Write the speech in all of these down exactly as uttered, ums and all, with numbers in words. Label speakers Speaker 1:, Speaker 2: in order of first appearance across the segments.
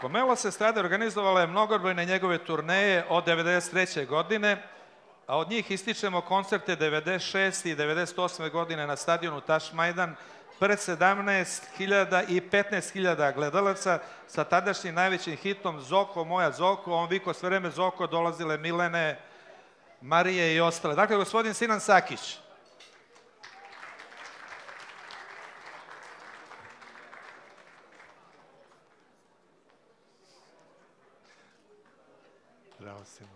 Speaker 1: Komelos Estrada organizovala je mnogobrojne njegove turneje od devedeset treće godine, a od njih ističemo koncerte devedeset šeste i devedeset osme godine na stadionu Tašmajdan pred sedamnaest hiljada i petnaest hiljada gledalaca sa tadašnjim najvećim hitom Zoko, moja Zoko, on viko sve vreme Zoko, dolazile Milene, Marije i ostale. Dakle, gospodin Sinan Sakić.
Speaker 2: Bravo, Sinan.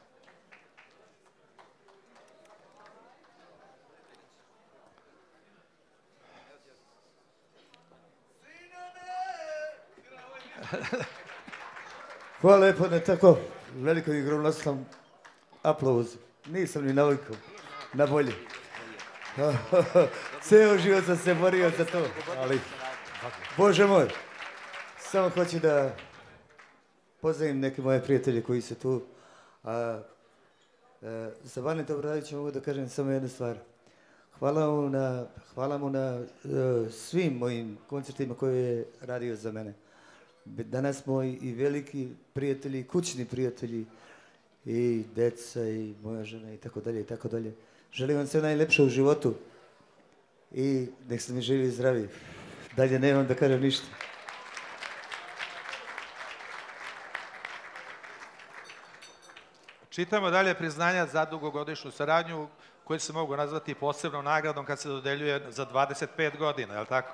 Speaker 3: Hvala lepo na tako velikom i gromnosnom aplauzu. Nisam ni navikao na bolje. Ceo život sam se borio za to, ali Bože moj, samo hoću da pozdravim neke moje prijatelje koji su tu. A, a, za Vaneta Obradovića mogu da kažem samo jednu stvar. Hvala mu na, hvala mu na uh, svim mojim koncertima koje je radio za mene. Danas smo i veliki prijatelji, kućni prijatelji, i deca, i moja žena, i tako dalje, i tako dalje. Želim vam sve najlepše u životu i nek ste mi živi i zdravi. Dalje nemam da kažem ništa.
Speaker 1: Čitamo dalje priznanja za dugogodišnju saradnju, koje se mogu nazvati posebnom nagradom kad se dodeljuje za dvadeset pet godina, je li tako?